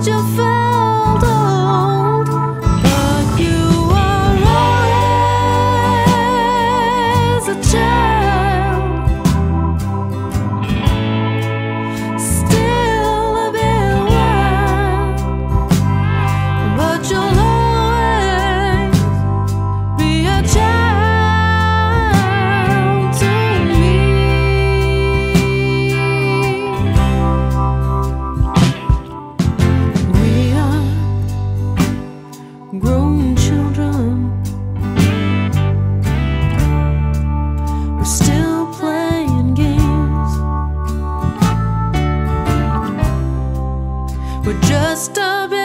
you felt old, but you are always a child, still a bit wild, but you'll always be a child to me. We are grown children, we're still playing games, we're just a bit